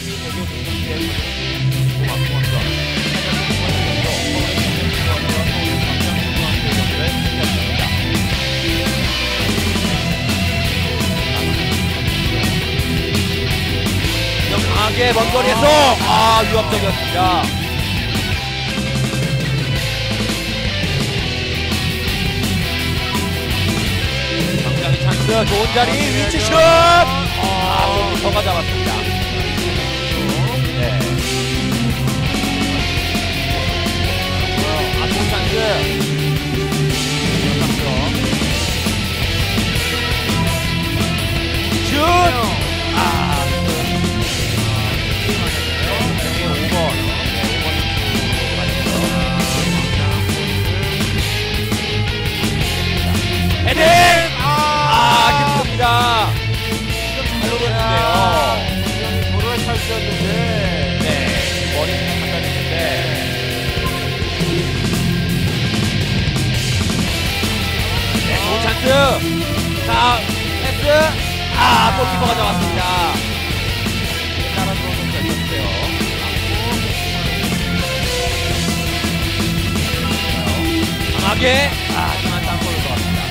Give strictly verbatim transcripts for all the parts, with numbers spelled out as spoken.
강하게 먼 거리에서 아 위협적이었습니다. 당장의 찬스, 좋은 자리, 위치 슛! 아, 골키퍼가 잡았습니다. 네. 아, 좋은 찬스. 슛! 아, 헤딩! 아, 깊습니다. 잘 노렸는데요. 도로에 찰수였는데. 네, 머리는 판단했는데. 네, 좋은 찬스. 자, 패스. 아, 골키퍼가 잡았습니다. 다른 선수 결정했어요. 강하게. 아, 강한 땅볼을 들어갔습니다.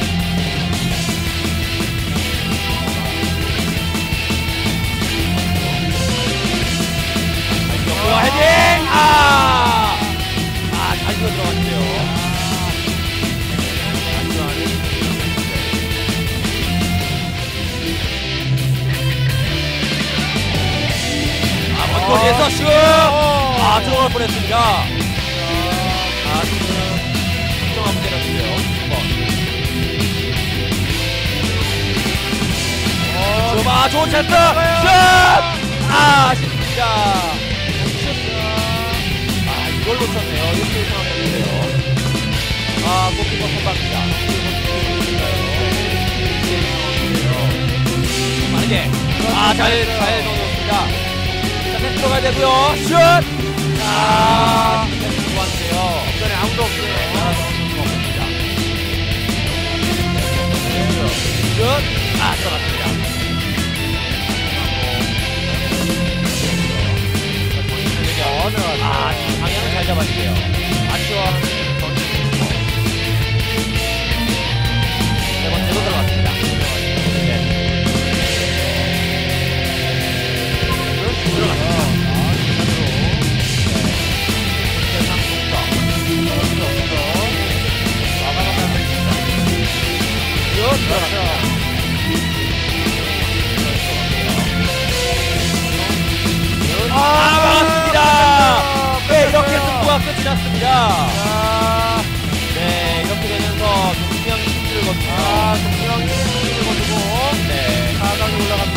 자, 헤딩! 아! 아, 잘 들어 들어갔어요. 거리에서 슛! 아, 들어갈 뻔했습니다. 아, 지금 걱정하면 때렸는데요. 슛! 아, 좋은 찬스! 슛! 아, 아쉽습니다. 아, 이걸 놓쳤네요. 이렇게 상황이었는데요. 아, 골키퍼 선방입니다. 빠르게. 아, 잘, 잘 넣어줬습니다. 들어가야 되고요. 슛! 아, 패스 좋았는데요. 전에 아무도 없어요. 없습니다. 슛! 아, 들어갔습니다. 아, 방향을 잘 잡았는데요. 아쉬워하는 네 번째로 들어갔습니다. 네. 들어갔습니다. 아, 막았습니다. 네, 이렇게 승부가 끝이 났습니다. 네, 이렇게 되면서 동명이 승리를 거두고, 아, 동명이 승리를 거두고, 네, 사 강에 올라갑니다.